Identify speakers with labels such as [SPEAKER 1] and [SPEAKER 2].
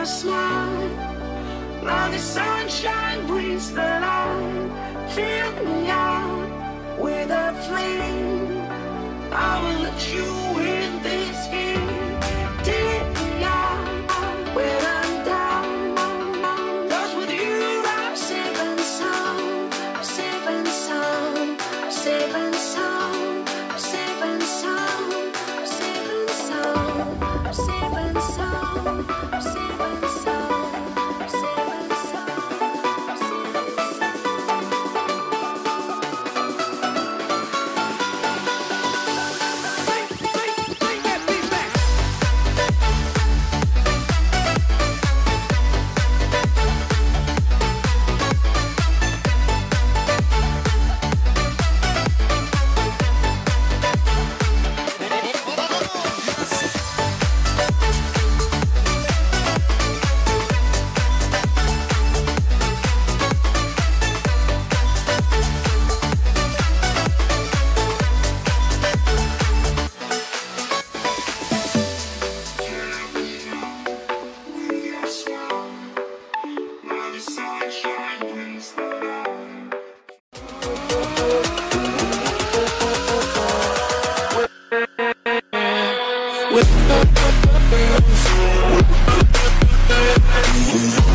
[SPEAKER 1] your smile. Now the sunshine brings the light. Fill me out with a flame. I will let you in this game. Take me out when I'm down. 'Cause with you I'm safe and sound. I'm safe and sound. I'm safe and sound. I'm safe and sound. I'm safe and sound. I'm safe and sound. I'm safe and sound. I'm safe and sound. I'm safe and with